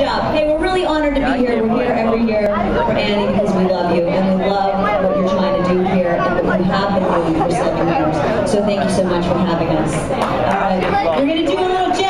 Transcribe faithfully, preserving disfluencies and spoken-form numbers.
job. Hey, we're really honored to be here. We're here every year for Annie because we love you and we love what you're trying to do here and what you have been doing for seven years. So thank you so much for having us. All right, we're going to do a little